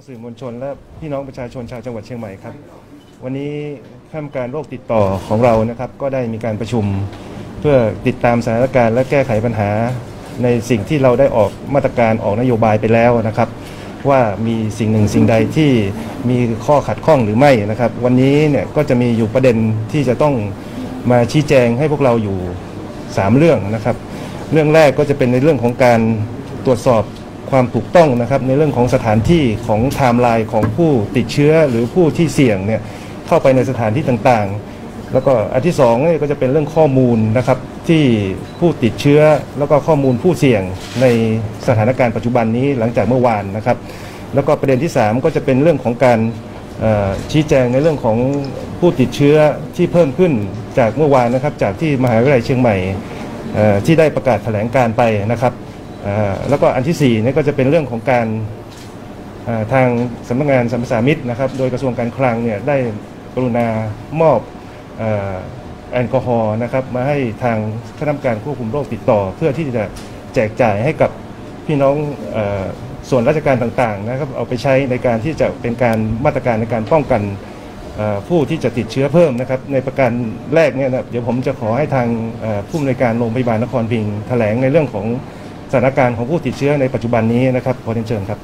สื่อมวลชนและพี่น้องประชาชนชาวจังหวัดเชียงใหม่ครับวันนี้คณะกรรมการโรคติดต่อของเรานะครับก็ได้มีการประชุมเพื่อติดตามสถานการณ์และแก้ไขปัญหาในสิ่งที่เราได้ออกมาตรการออกนโยบายไปแล้วนะครับว่ามีสิ่งหนึ่งสิ่งใดที่มีข้อขัดข้องหรือไม่นะครับวันนี้เนี่ยก็จะมีอยู่ประเด็นที่จะต้องมาชี้แจงให้พวกเราอยู่3เรื่องนะครับเรื่องแรกก็จะเป็นในเรื่องของการตรวจสอบความถูกต้องนะครับในเรื่องของสถานที่ของไทม์ไลน์ของผู้ติดเชื้อหรือผู้ที่เสี่ยงเนี่ยเข้าไปในสถานที่ต่างๆแล้วก็อันที่2เนี่ยก็จะเป็นเรื่องข้อมูลนะครับที่ผู้ติดเชื้อแล้วก็ข้อมูลผู้เสี่ยงในสถานการณ์ปัจจุบันนี้หลังจากเมื่อวานนะครับแล้วก็ประเด็นที่3ก็จะเป็นเรื่องของการชี้แจงในเรื่องของผู้ติดเชื้อที่เพิ่มขึ้นจากเมื่อวานนะครับจากที่มหาวิทยาลัยเชียงใหม่ที่ได้ประกาศแถลงการไปนะครับแล้วก็อันที่4นี่ก็จะเป็นเรื่องของการทางสำนักงานสรรพสามิตนะครับโดยกระทรวงการคลังเนี่ยได้กรุณามอบแอลกอฮอล์นะครับมาให้ทางคณะกรรมการควบคุมโรคติดต่อเพื่อที่จะแจกจ่ายให้กับพี่น้องส่วนราชการต่างๆนะครับเอาไปใช้ในการที่จะเป็นการมาตรการในการป้องกันผู้ที่จะติดเชื้อเพิ่มนะครับในประการแรกเนี่ยนะเดี๋ยวผมจะขอให้ทางผู้อำนวยการโรงพยาบาลนครพิงค์แถลงในเรื่องของสถานการณ์ของผู้ติดเชื้อในปัจจุบันนี้นะครับขอเชิญครับ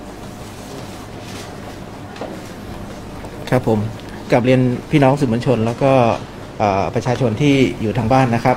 ครับผมกับเรียนพี่น้องสื่อมวลชนแล้วก็ประชาชนที่อยู่ทางบ้านนะครับ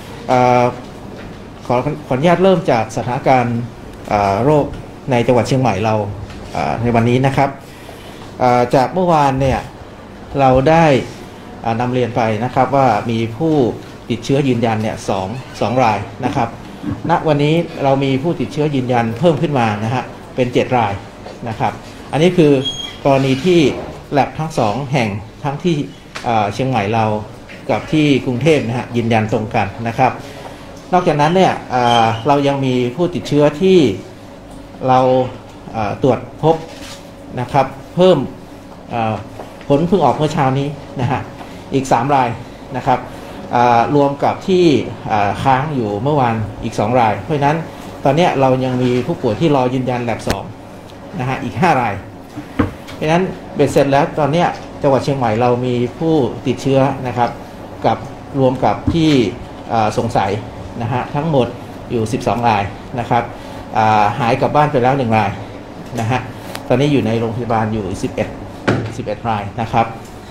ขออนุญาตเริ่มจากสถานการณ์โรคในจังหวัดเชียงใหม่เราในวันนี้นะครับจากเมื่อวานเนี่ยเราได้นำเรียนไปนะครับว่ามีผู้ติดเชื้อยืนยันเนี่ยสองรายนะครับณวันนี้เรามีผู้ติดเชื้อยืนยันเพิ่มขึ้นมานะฮะเป็น7รายนะครับอันนี้คือกรณีที่แลบทั้ง2แห่งทั้งที่เชียงใหม่เรากับที่กรุงเทพนะฮะยืนยันตรงกันนะครับนอกจากนั้นเนี่ยเรายังมีผู้ติดเชื้อที่เราตรวจพบนะครับเพิ่มผลเพิ่งออกเมื่อเช้านี้นะฮะอีก3รายนะครับรวมกับที่ค้างอยู่เมื่อวานอีก2รายเพราะฉะนั้นตอนนี้เรายังมีผู้ป่วยที่รอยืนยันแลบ2นะฮะอีก5รายเพราะฉะนั้นเบ็ดเสร็จแล้วตอนนี้จังหวัดเชียงใหม่เรามีผู้ติดเชื้อนะครับกับรวมกับที่สงสัยนะฮะทั้งหมดอยู่12รายนะครับหายกลับบ้านไปแล้ว1รายนะฮะตอนนี้อยู่ในโรงพยาบาลอยู่11รายนะครับ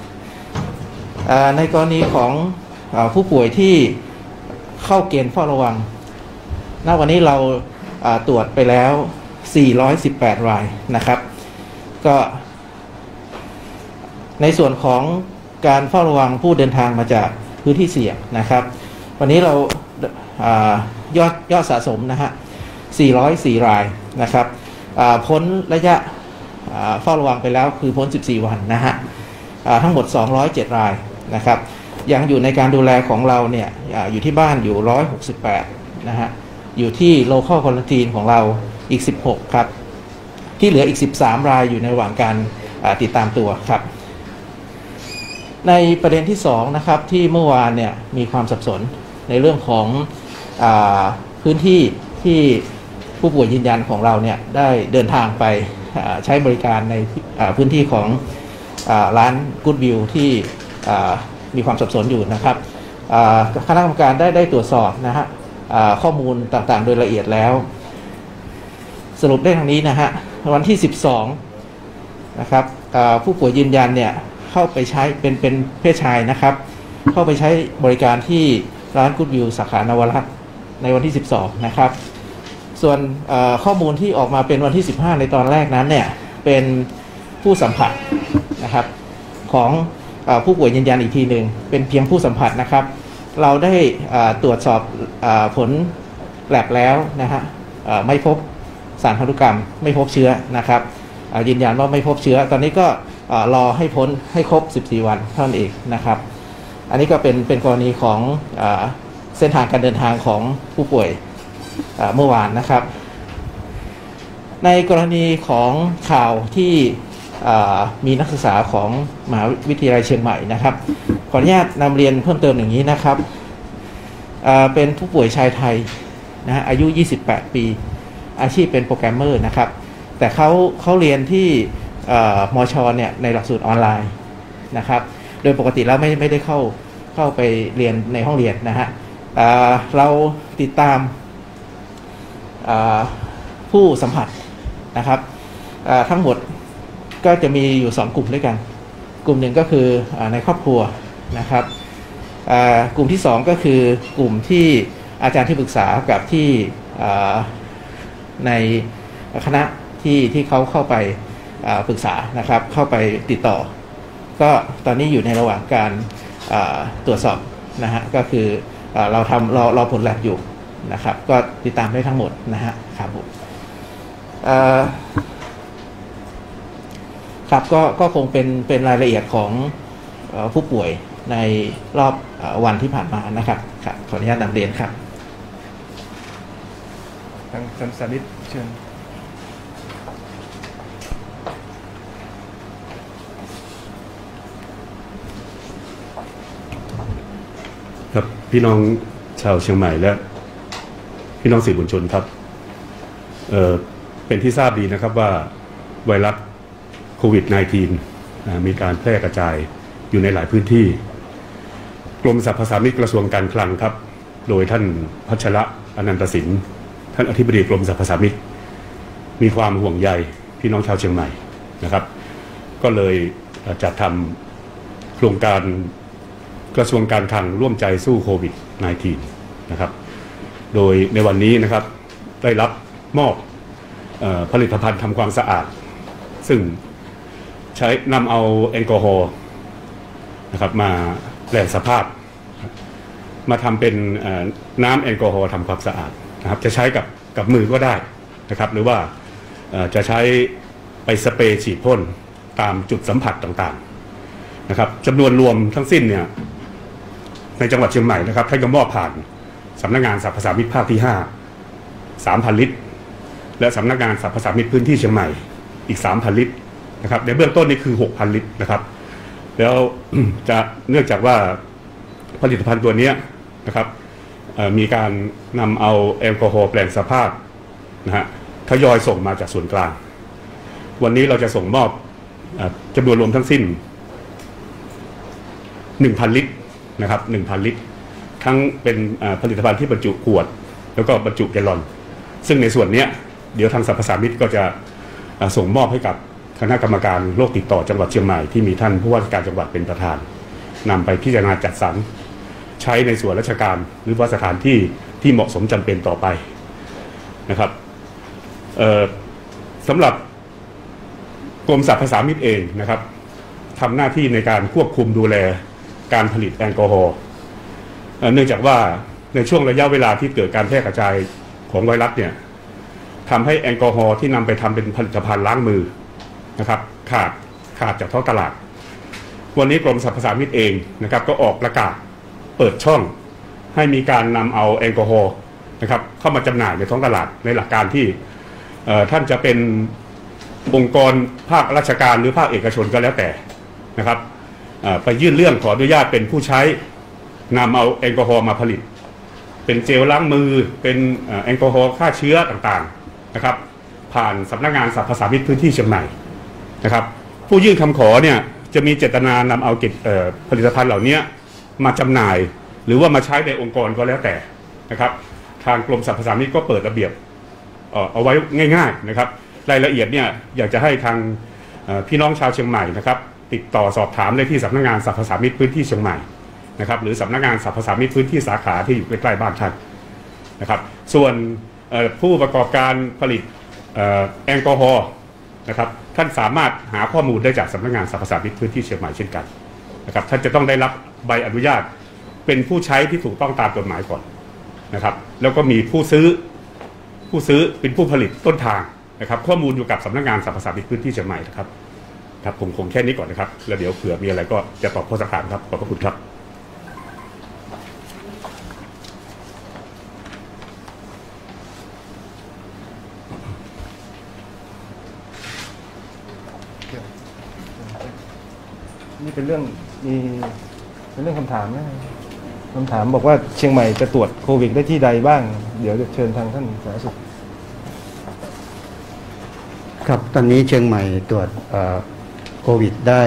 ในกรณีของผู้ป่วยที่เข้าเกณฑ์เฝ้าระวังณวันนี้เราตรวจไปแล้ว418รายนะครับก็ในส่วนของการเฝ้าระวังผู้เดินทางมาจากพื้นที่เสี่ยงนะครับวันนี้เรายอดสะสมนะฮะ404รายนะครับพ้นระยะเฝ้าระวังไปแล้วคือพ้น14วันนะฮะทั้งหมด207รายนะครับยังอยู่ในการดูแลของเราเนี่ยอยู่ที่บ้านอยู่168นะฮะอยู่ที่ local quarantine ของเราอีก16ครับที่เหลืออีก13รายอยู่ในระหว่างการติดตามตัวครับในประเด็นที่2นะครับที่เมื่อวานเนี่ยมีความสับสนในเรื่องของพื้นที่ที่ผู้ป่วยยืนยันของเราเนี่ยได้เดินทางไปใช้บริการในพื้นที่ของร้าน Good View ที่มีความสับสนอยู่นะครับคณะกรรมการได้ตรวจสอบนะฮะข้อมูลต่างๆโดยละเอียดแล้วสรุปได้ทางนี้นะฮะวันที่12นะครับผู้ป่วยยืนยันเนี่ยเข้าไปใช้เป็นเพศชายนะครับเข้าไปใช้บริการที่ร้าน Good View สาขานวรัตน์ในวันที่12นะครับส่วนข้อมูลที่ออกมาเป็นวันที่15ในตอนแรกนั้นเนี่ยเป็นผู้สัมผัสนะครับของผู้ป่วยยืนยันอีกทีหนึ่งเป็นเพียงผู้สัมผัสนะครับเราได้ตรวจสอบผลแลบแล้วนะฮะไม่พบสารพันธุกรรมไม่พบเชื้อนะครับยืนยันว่าไม่พบเชื้อตอนนี้ก็รอให้พ้นให้ครบ14วันเท่านั้นเองนะครับอันนี้ก็เป็นกรณีของเส้นทางการเดินทางของผู้ป่วยเมื่อวานนะครับในกรณีของข่าวที่มีนักศึกษาของมหาวิทยาลัยเชียงใหม่นะครับขออนุญาตนำเรียนเพิ่มเติมอย่างนี้นะครับเป็นผู้ป่วยชายไทยนะฮะอายุ28ปีอาชีพเป็นโปรแกรมเมอร์นะครับแต่เขาเรียนที่มชเนี่ยในหลักสูตรออนไลน์นะครับโดยปกติแล้วไม่ได้เข้าไปเรียนในห้องเรียนนะฮะเราติดตามผู้สัมผัสนะครับทั้งหมดก็จะมีอยู่2กลุ่มด้วยกันกลุ่มหนึ่งก็คือในครอบครัวนะครับกลุ่มที่2ก็คือกลุ่มที่อาจารย์ที่ปรึกษากับที่ในคณะที่เขาเข้าไปปรึกษานะครับเข้าไปติดต่อก็ตอนนี้อยู่ในระหว่างการตรวจสอบนะฮะก็คือเราผลแลบอยู่นะครับก็ติดตามได้ทั้งหมดนะฮะครับผมครับก็คงเป็นรายละเอียดของผู้ป่วยในรอบวันที่ผ่านมานะครับครับขออนุญาตนำเรียนครับทางท่านสานิตเชิญครับพี่น้องชาวเชียงใหม่และพี่น้องสื่อมวลชนครับเป็นที่ทราบดีนะครับว่าไวรัสโควิด -19 มีการแพร่กระจายอยู่ในหลายพื้นที่กรมสรรพสามิตกระทรวงการคลังครับโดยท่านพัชระอนันตสินท่านอธิบดีกรมสรรพสามิตมีความห่วงใยพี่น้องชาวเชียงใหม่นะครับก็เลยจัดทำโครงการกระทรวงการคลังร่วมใจสู้โควิด -19 นะครับโดยในวันนี้นะครับได้รับมอบผลิตภัณฑ์ทำความสะอาดซึ่งใช้นำเอาแอลกอฮอล์นะครับมาแปลงสภาพมาทำเป็นน้ำแอลกอฮอล์ทำความสะอาดนะครับจะใช้กับมือก็ได้นะครับหรือว่าจะใช้ไปสเปรย์ฉีดพ่นตามจุดสัมผัสต่างๆนะครับจำนวนรวมทั้งสิ้นเนี่ยในจังหวัดเชียงใหม่นะครับท่านก็มอบผ่านสำนักงานสรรพสามิตภาคที่ 5 3,000 ลิตรและสำนักงานสรรพสามิตพื้นที่เชียงใหม่อีก 3,000 ลิตรนะครับในเบื้องต้นนี่คือ 6,000 ลิตรนะครับแล้วจะเนื่องจากว่าผลิตภัณฑ์ตัวนี้นะครับมีการนำเอาแอลกอฮอล์แปลงสภาพนะฮะทยอยส่งมาจากส่วนกลางวันนี้เราจะส่งมอบจำนวนรวมทั้งสิ้น 1,000 ลิตรนะครับ 1,000 ลิตรทั้งเป็นผลิตภัณฑ์ที่บรรจุขวดแล้วก็บรรจุแกลลอนซึ่งในส่วนนี้เดี๋ยวทางสรรพสามิตก็จะส่งมอบให้กับคณะกรรมการโรคติดต่อจังหวัดเชียงใหม่ที่มีท่านผู้ว่าราชการจังหวัดเป็นประธานนำไปพิจารณาจัดสรรใช้ในส่วนราชการหรือว่าสถานที่ที่เหมาะสมจำเป็นต่อไปนะครับสำหรับกรมสรรพสามิตเองนะครับทำหน้าที่ในการควบคุมดูแลการผลิตแอลกอฮอล์เนื่องจากว่าในช่วงระยะเวลาที่เกิดการแพร่กระจายของไวรัสเนี่ยทำให้แอลกอฮอล์ที่นำไปทำเป็นผลิตภัณฑ์ล้างมือนะครับขาดจากท้องตลาดวันนี้กรมสรรพสามิตเองนะครับก็ออกประกาศเปิดช่องให้มีการนำเอาแอลกอฮอล์นะครับเข้ามาจำหน่ายในท้องตลาดในหลักการที่ท่านจะเป็นองค์กรภาคราชการหรือภาคเอกชนก็แล้วแต่นะครับไปยื่นเรื่องขออนุญาตเป็นผู้ใช้นำเอาแอลกอฮอล์มาผลิตเป็นเจลล้างมือเป็นแอลกอฮอล์ฆ่าเชื้อต่างๆนะครับผ่านสำนักงานสรรพสามิตพื้นที่เชียงใหม่นะครับผู้ยื่นคำขอเนี่ยจะมีเจตนานำเอาผลิตภัณฑ์เหล่านี้มาจำหน่ายหรือว่ามาใช้ในองค์กรก็แล้วแต่นะครับทางกรมสรรพสามิตก็เปิดระเบียบเอาไว้ง่ายๆนะครับรายละเอียดเนี่ยอยากจะให้ทางพี่น้องชาวเชียงใหม่นะครับติดต่อสอบถามได้ที่สำนักงานสรรพสามิตพื้นที่เชียงใหม่นะครับหรือสำนักงานสรรพสามิตพื้นที่สาขาที่อยู่ใกล้ๆบ้านท่านนะครับส่วนผู้ประกอบการผลิตแอลกอฮอล์นะครับท่านสามารถหาข้อมูลได้จากสำนักงานสรรพสามิตพื้นที่เชียงใหม่เช่นกันนะครับท่านจะต้องได้รับใบอนุญาตเป็นผู้ใช้ที่ถูกต้องตามกฎหมายก่อนนะครับแล้วก็มีผู้ซื้อเป็นผู้ผลิตต้นทางนะครับข้อมูลอยู่กับสำนักงานสรรพสามิตพื้นที่เชียงใหม่นะครับครับผมแค่นี้ก่อนนะครับแล้วเดี๋ยวเผื่อมีอะไรก็จะตอบข้อสักถามครับขอบพระคุณครับนี่เป็นเรื่องคำถามนะคำถามบอกว่าเชียงใหม่จะตรวจโควิดได้ที่ใดบ้างเดี๋ยวเชิญทางท่านสาธารณสุขครับตอนนี้เชียงใหม่ตรวจโควิดได้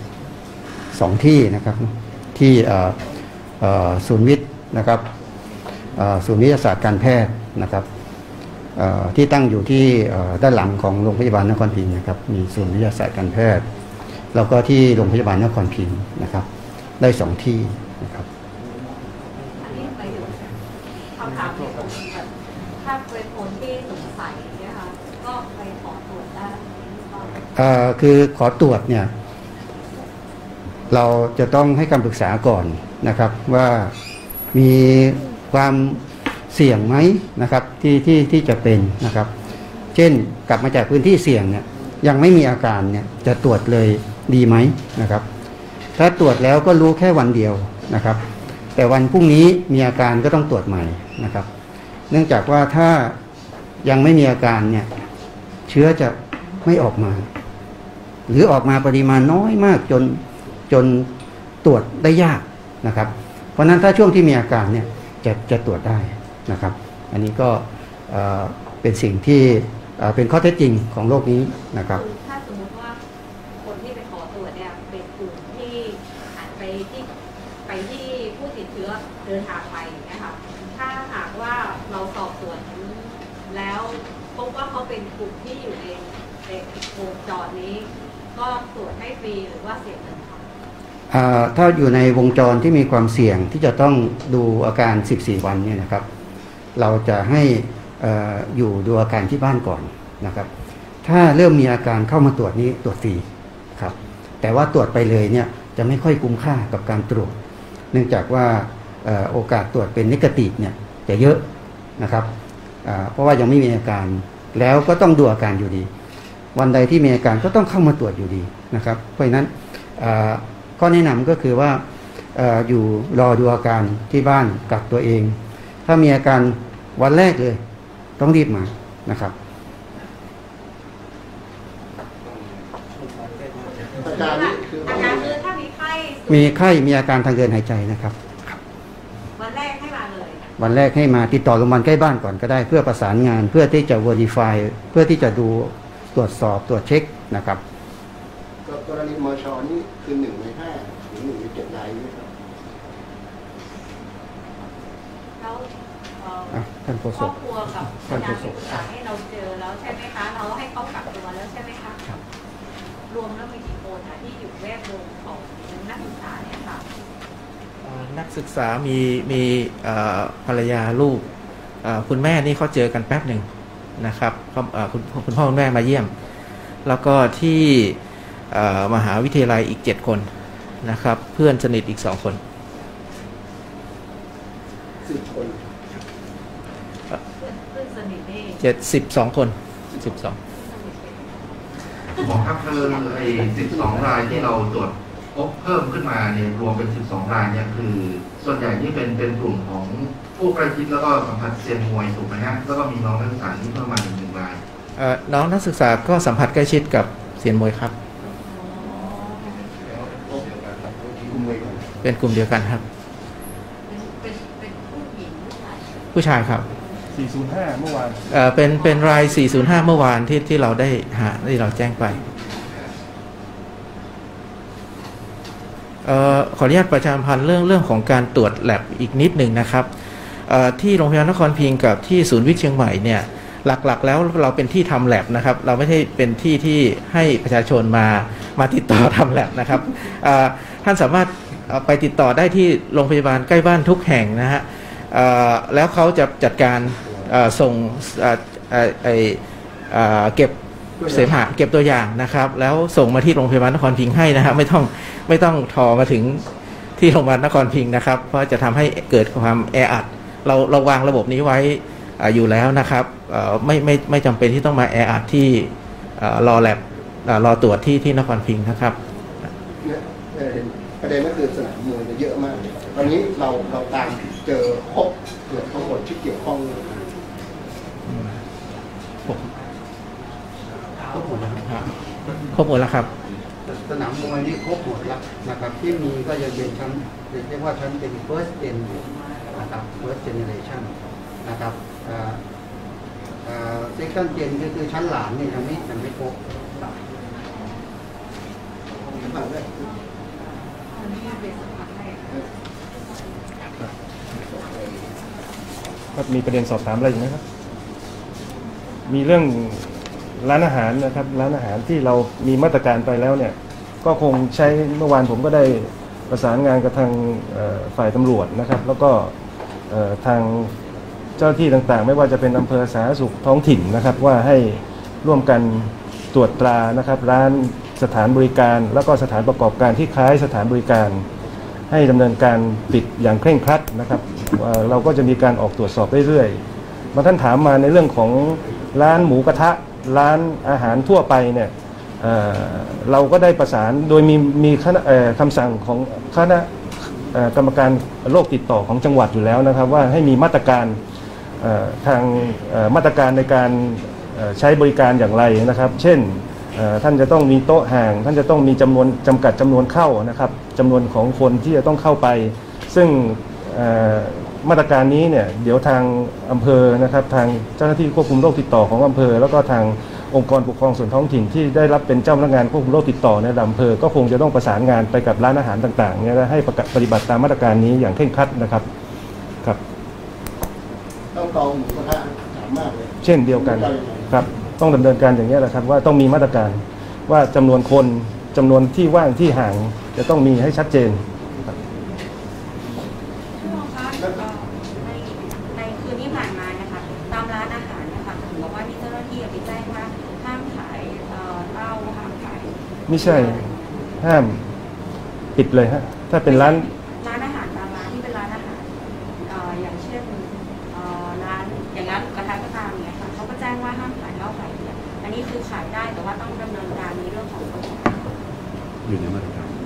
2 ที่นะครับที่ศูนย์วิทย์นะครับศูนย์วิทยาศาสตร์การแพทย์นะครับที่ตั้งอยู่ที่ด้านหลังของโรงพยาบาลนครพิงค์นะครับมีศูนย์วิทยาศาสตร์การแพทย์แล้วก็ที่โรงพยาบาลนครพิงค์นะครับได้2 ที่นะครับอันนี้ไปถึงคำถามที่ผมแบบถ้าเป็นคนที่สงสัยเนี่ยค่ะก็ไปขอตรวจได้คือขอตรวจเนี่ยเราจะต้องให้คำปรึกษาก่อนนะครับว่ามีความเสี่ยงไหมนะครับที่จะเป็นนะครับเช่นกลับมาจากพื้นที่เสี่ยงเนี่ยยังไม่มีอาการเนี่ยจะตรวจเลยดีไหมนะครับถ้าตรวจแล้วก็รู้แค่วันเดียวนะครับแต่วันพรุ่งนี้มีอาการก็ต้องตรวจใหม่นะครับเนื่องจากว่าถ้ายังไม่มีอาการเนี่ยเชื้อจะไม่ออกมาหรือออกมาปริมาณน้อยมากจนตรวจได้ยากนะครับเพราะนั้นถ้าช่วงที่มีอาการเนี่ยจะตรวจได้นะครับอันนี้ก็เป็นสิ่งที่เป็นข้อเท็จจริงของโลกนี้นะครับถ้าสมมติว่าคนที่ไปขอตรวจเนี่ยเป็นกลุ่มที่อาจไปที่ผู้ติดเชื้อเดินทางไปนะคะถ้าหากว่าเราสอบสวนแล้วพบว่าเขาเป็นกลุ่มที่อยู่ในวงจรนี้ก็ตรวจให้ฟรีหรือว่าเสียเงินคะถ้าอยู่ในวงจรที่มีความเสี่ยงที่จะต้องดูอาการ14 วันเนี่ยนะครับเราจะให้อยู่ดูอาการที่บ้านก่อนนะครับถ้าเริ่มมีอาการเข้ามาตรวจนี้ตรวจฟรีครับแต่ว่าตรวจไปเลยเนี่ยจะไม่ค่อยคุ้มค่ากับการตรวจเนื่องจากว่าโอกาสตรวจเป็นเนกาทีฟเนี่ยจะเยอะนะครับเพราะว่ายังไม่มีอาการแล้วก็ต้องดูอาการอยู่ดีวันใดที่มีอาการก็ต้องเข้ามาตรวจอยู่ดีนะครับเพราะฉะนั้นข้อแนะนำก็คือว่าอยู่รอดูอาการที่บ้านกักตัวเองถ้ามีอาการวันแรกเลยต้องรีบมานะครับอาการคือถ้ามีไข้มีอาการทางเดินหายใจนะครับวันแรกให้มาเลยวันแรกให้มาติดต่อโรงพยาบาลใกล้บ้านก่อนก็ได้เพื่อประสานงานเพื่อที่จะ verify เพื่อที่จะดูตรวจสอบตรวจเช็คนะครับกรณีมช.นี่คือ1 ใน 5 หรือ1 ใน 7 รายไหมครับแล้วท่านโฆษกครอบครัวกับพยานที่ปรึกษาให้เราเจอแล้วใช่ไหมคะเราให้เขากักตัวแล้วใช่ไหมคะรวมแล้วมีกี่คนที่อยู่แวดวงของนักศึกษาเนี่ยค่ะนักศึกษามีภรรยาลูกคุณแม่นี่เขาเจอกันแป๊บหนึ่งนะครับคุณพ่อคุณแม่มาเยี่ยมแล้วก็ที่มหาวิทยาลัยอีก7 คนนะครับเพื่อนสนิทอีก2 คน 10 คนเพื่อนสนิทนี่ 12 คน12 หมอครับคือไอ้12 รายที่เราตรวจพบเพิ่มขึ้นมาเนี่ยรวมเป็น12 รายเนี่ยคือส่วนใหญ่ที่เป็นกลุ่มของผู้ใกล้ชิดแล้วก็สัมผัสเซียนมวยถูกไหมฮะแล้วก็มีน้องนักศึกษาที่เพิ่มมา1 รายน้องนักศึกษาก็สัมผัสใกล้ชิดกับเซียนมวยครับเป็นกลุ่มเดียวกันครับเป็นผู้หญิงผู้ชายครับ 405เมื่อวานเป็นราย405เมื่อวานที่เราได้ที่เราแจ้งไปขออนุญาตประชาสัมพันธ์เรื่องของการตรวจแลบอีกนิดหนึ่งนะครับที่โรงพยาบาลนครพิงค์กับที่ศูนย์วิทย์เชียงใหม่เนี่ยหลักๆแล้วเราเป็นที่ทำแลบนะครับเราไม่ใช่เป็นที่ให้ประชาชนมาติดต่อทำแลบนะครับท่านสามารถไปติดต่อได้ที่โรงพยาบาลใกล้บ้านทุกแห่งนะฮะแล้วเขาจะจัดการส่งเก็บเสมหะเก็บตัวอย่างนะครับแล้วส่งมาที่โรงพยาบาลนครพิงค์ให้นะฮะไม่ต้องทอมาถึงที่โรงพยาบาลนครพิงค์นะครับเพราะจะทำให้เกิดความแออัดเราวางระบบนี้ไว้อยู่แล้วนะครับไม่จำเป็นที่ต้องมาแออัดที่รอแลบรอตรวจที่นครพิงค์นะครับประเด็นก็คือสนามมวยเยอะมากตอนนี้เราตามเจอพบเกือบทั้งหมดที่เกี่ยวข้องครบหมดแล้วครับสนามมวยนี่ครบหมดแล้วนะครับที่มีก็ยังเป็นชั้นเรียกว่าชั้นเป็น first gen นะครับ first generation นะครับ second gen ก็คือชั้นหลังเนี่ยยังไม่ครบครับมีประเด็นสอบถามอะไรอีกไหมครับมีเรื่องร้านอาหารนะครับร้านอาหารที่เรามีมาตรการไปแล้วเนี่ยก็คงใช้เมื่อวานผมก็ได้ประสานงานกับทางฝ่ายตำรวจนะครับแล้วก็ทางเจ้าหน้าที่ต่างๆไม่ว่าจะเป็นอำเภอสาธารณสุขท้องถิ่นนะครับว่าให้ร่วมกันตรวจตรานะครับร้านสถานบริการแล้วก็สถานประกอบการที่คล้ายสถานบริการให้ดำเนินการปิดอย่างเคร่งครัดนะครับเราก็จะมีการออกตรวจสอบเรื่อยๆบางท่านถามมาในเรื่องของร้านหมูกระทะร้านอาหารทั่วไปเนี่ยเราก็ได้ประสานโดยมีคำสั่งของคณะกรรมการโรคติดต่อของจังหวัดอยู่แล้วนะครับว่าให้มีมาตรการทางมาตรการในการใช้บริการอย่างไรนะครับเช่นท่านจะต้องมีโต๊ะห่างท่านจะต้องมีจำกัดจำนวนเข้านะครับจำนวนของคนที่จะต้องเข้าไปซึ่งมาตรการนี้เนี่ยเดี๋ยวทางอำเภอนะครับทางเจ้าหน้าที่ควบคุมโรคติดต่อของอำเภอแล้วก็ทางองค์กรปกครองส่วนท้องถิ่นที่ได้รับเป็นเจ้าพนักงานควบคุมโรคติดต่อในอำเภอก็คงจะต้องประสานงานไปกับร้านอาหารต่างๆเนี่ยให้ปฏิบัติตามมาตรการนี้อย่างเคร่งครัดนะครับครับต้องกองหมูกระทะถามมากเลยเช่นเดียวกันครับต้องดำเนินการอย่างนี้แหละครับว่าต้องมีมาตรการว่าจำนวนคนจำนวนที่ว่างที่ห่างจะต้องมีให้ชัดเจนในคืนที่ผ่านมานะคะตามร้านอาหารนะคะถึงบอกว่ามีเจ้าหน้าที่ไปแจ้งว่าห้ามขายเหล้าห้ามขายไม่ใช่ห้ามปิดเลยฮะถ้าเป็นร้านอาหารบางร้านที่เป็นร้านอาหารอย่างเช่นร้านอย่างร้านกระทะก็ตามเนี่ยค่ะเขาก็แจ้งว่าห้ามขายเหล้าขายเบียร์อันนี้คือขายได้แต่ว่าต้องดำเนินการในเรื่องของอยู่ในมาตรการ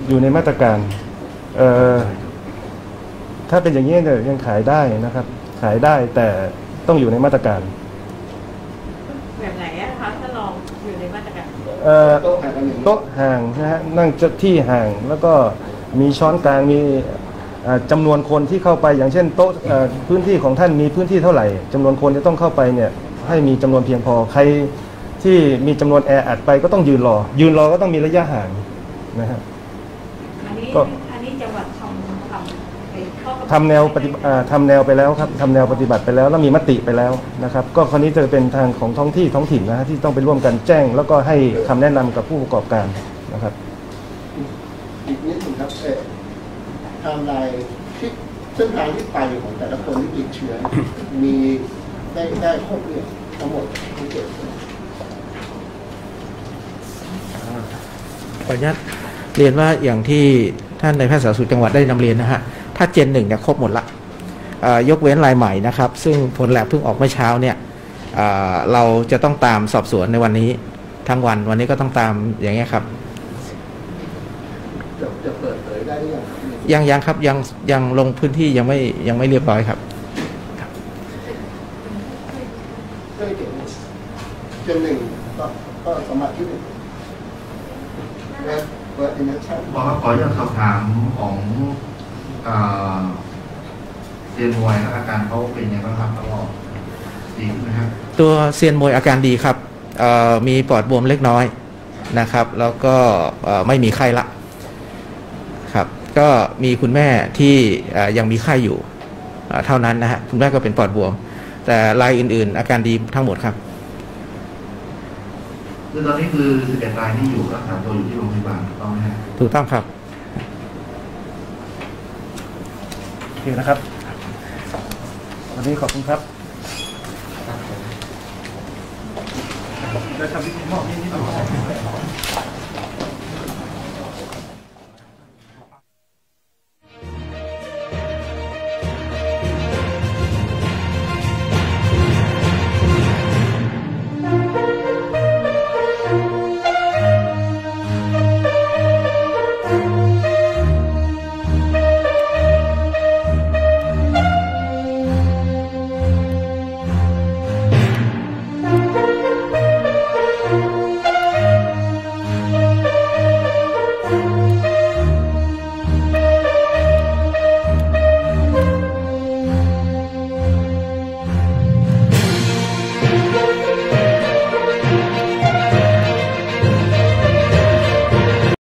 ถ้าเป็นอย่างนี้เนี่ยยังขายได้นะครับขายได้แต่ต้องอยู่ในมาตรการแบบไหนคะถ้าลองอยู่ในมาตรการโต๊ะห่างนะฮะนั่งที่ห่างแล้วก็มีช้อนกลางมีจำนวนคนที่เข้าไปอย่างเช่นโต๊ะพื้นที่ของท่านมีพื้นที่เท่าไหร่จำนวนคนที่ต้องเข้าไปเนี่ยให้มีจำนวนเพียงพอใครที่มีจำนวนแออัดไปก็ต้องยืนรอก็ต้องมีระยะห่างนะฮะอันนี้จังหวัดทำแนวไปแล้วครับทำแนวปฏิบัติไปแล้วแล้วมีมติไปแล้วนะครับก็คราวนี้จะเป็นทางของท้องถิ่นนะฮะที่ต้องไปร่วมกันแจ้งแล้วก็ให้คำแนะนำกับผู้ประกอบการนะครับอีกนิดหนึ่งครับไทม์ไลน์ที่เส้นทางที่ไปของแต่ละคนที่ติดเชื้อมีได้ครบเนี่ยทั้งหมดทั้งเจ็ดขออนุญาตเรียนว่าอย่างที่ท่านนายแพทย์สาธารณสุขจังหวัดได้นำเรียนนะฮะถ้าเจน1เนี่ยครบหมดละยกเว้นรายใหม่นะครับซึ่งผลแลบเพิ่งออกเมื่อเช้าเนี่ยเราจะต้องตามสอบสวนในวันนี้ทั้งวันนี้ก็ต้องตามอย่างเงี้ยครับจะเปิดเผยได้หรือยังครับยังลงพื้นที่ยังไม่เรียบร้อยครับเจนหนึ่งก็สมัครที่หนึ่งขออนุญาตสอบถามของเซียนมวยอาการเขาเป็นยังไงบ้างครับเขาบอกดีขึ้นไหมครับตัวเซียนมวยอาการดีครับมีปอดบวมเล็กน้อยนะครับแล้วก็ไม่มีไข้ละครับก็มีคุณแม่ที่ยังมีไข้อยู่เท่านั้นนะฮะคุณแม่ก็เป็นปอดบวมแต่รายอื่นๆอาการดีทั้งหมดครับคือตอนนี้คือ11รายที่อยู่รักษาตัวอยู่ที่โรงพยาบาลถูกต้องไหมครับถูกต้องครับโอเคนะครับวันนี้ขอบคุณครับได้ทำพิธีมอบนี่